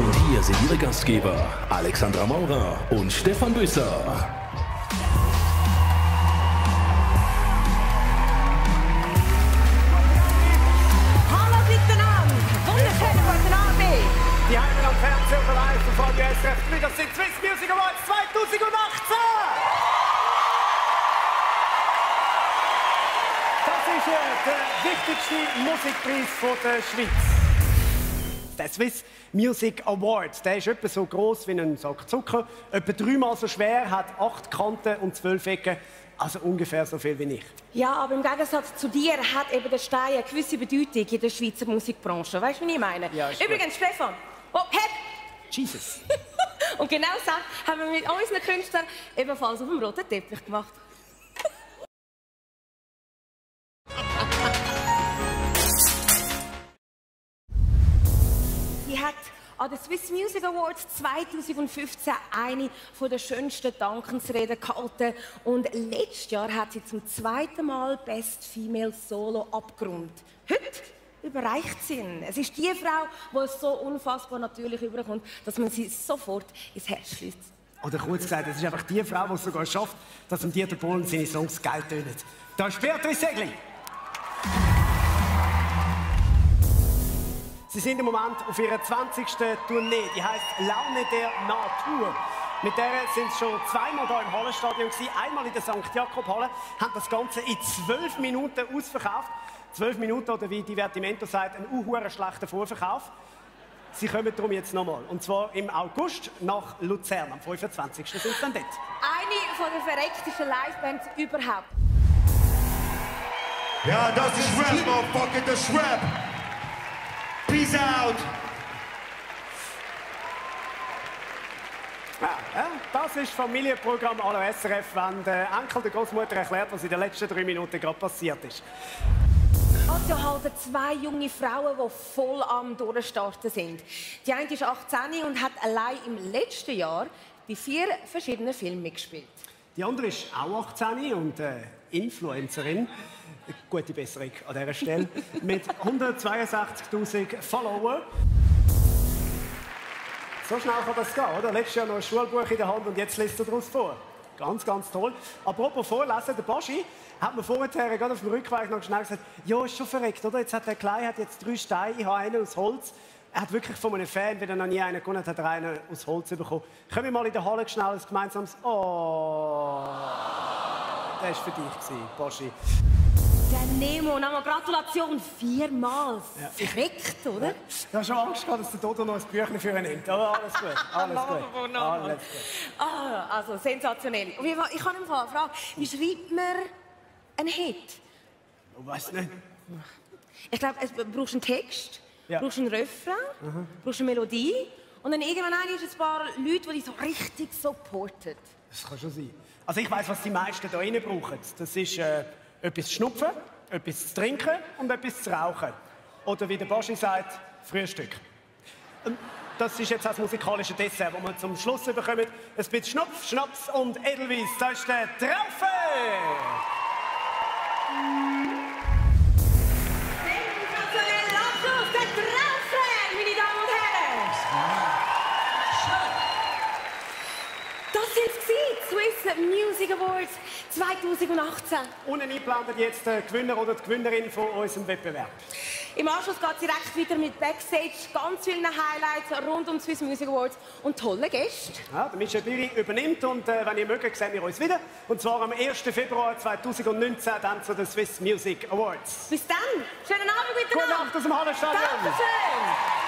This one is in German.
Und hier sind Ihre Gastgeber Alexandra Maurer und Stefan Büsser. Die Heimen am Fernsehen und live von SRF 3, das sind Swiss Music Awards 2018! Das ist der wichtigste Musikpreis der Schweiz. Der Swiss Music Award, der ist etwa so gross wie ein Sack Zucker, etwa 3-mal so schwer, hat 8 Kanten und 12 Ecken, also ungefähr so viel wie ich. Ja, aber im Gegensatz zu dir hat eben der Stein eine gewisse Bedeutung in der Schweizer Musikbranche. Weißt du, was ich meine? Ja, übrigens, Stefan, oh, hep! Jesus! Und genau das haben wir mit unseren Künstlern ebenfalls auf dem roten Teppich gemacht. Sie hat an den Swiss Music Awards 2015 eine der schönsten Dankesreden gehalten. Und letztes Jahr hat sie zum 2. Mal Best Female Solo abgerundet. Heute überreicht sie ihn. Es ist die Frau, die es so unfassbar natürlich überkommt, dass man sie sofort ins Herz schließt. Oder kurz gesagt, es ist einfach die Frau, die es sogar schafft, dass ihm Dieter Bohlen seine Songs geil tönen. Da ist Beatrice Segli. Sie sind im Moment auf ihrer 20. Tournee. Die heisst Laune der Natur. Mit der sind sie schon 2-mal hier im Hallenstadion gewesen, einmal in der St. Jakob-Halle, haben das Ganze in 12 Minuten ausverkauft. 12 Minuten, oder wie Divertimento sagt, ein schlechter Vorverkauf. Sie kommen darum jetzt nochmal. Und zwar im August nach Luzern. Am 25. sind sie dann dort. Eine der verrecktesten Livebands überhaupt. Ja, das ist Rap, motherfucker, das ist Rap. Peace out. Ja, das ist Familienprogramm à la SRF, wenn der Enkel der Großmutter erklärt, was in den letzten 3 Minuten gerade passiert ist. Also halten 2 junge Frauen, die voll am Durchstarten sind. Die eine ist 18 und hat allein im letzten Jahr bei 4 verschiedenen Filmen mitgespielt. Die andere ist auch 18 und Influencerin. Gute Besserung an dieser Stelle. Mit 162'000 Followern. So schnell kann das gehen, oder? Letztes Jahr noch ein Schulbuch in der Hand und jetzt liest er daraus vor. Ganz, ganz toll. Apropos Vorlesen, der Baschi hat mir vorher gerade auf dem Rückweg noch schnell gesagt, ja, ist schon verreckt, oder? Jetzt hat der Kleine jetzt 3 Steine, ich habe einen aus Holz. Er hat wirklich von einem Fan, wenn er noch nie einen gewonnen hat, hat er einen aus Holz bekommen. Können wir mal in der Halle schnell ein gemeinsames «Oh». Der war für dich, Baschi. Der Nemo, nochmal Gratulation, 4-mal. Ja. Verreckt, oder? Ja. Ich habe schon Angst gehabt, dass der Dodo noch ein Büchlein für ihn nimmt. Aber alles gut, alles gut. Alles gut. Ah, also sensationell. Und ich habe im Fall eine Frage. Wie schreibt man einen Hit? Ich weiß nicht. Ich glaube, du brauchst einen Text, ja. Brauchst einen Refrain, brauchst eine Melodie und dann irgendwann ist es ein paar Leute, die dich so richtig supporten. Das kann schon sein. Also ich weiss, was die meisten hier rein brauchen. Das ist etwas zu schnupfen, etwas zu trinken und etwas zu rauchen. Oder wie der Baschi sagt, Frühstück. Das ist jetzt das musikalische Dessert, das wir zum Schluss bekommen. Ein bisschen Schnupf, Schnaps und Edelweiss. Das ist der Traufe! Sensationell Abschluss, der Traufe, meine Damen und Herren! Das sind sie, Swiss Music Awards 2018. Unten eingeblendet jetzt der Gewinner oder die Gewinnerin von unserem Wettbewerb. Im Anschluss geht es direkt weiter mit Backstage, ganz vielen Highlights rund um die Swiss Music Awards und tolle Gäste. Ja, der Michel Biri übernimmt und wenn ihr mögt, sehen wir uns wieder. Und zwar am 1. Februar 2019 dann zu den Swiss Music Awards. Bis dann, schönen Abend miteinander. Gute Nacht aus dem Hallenstadion. Dankeschön.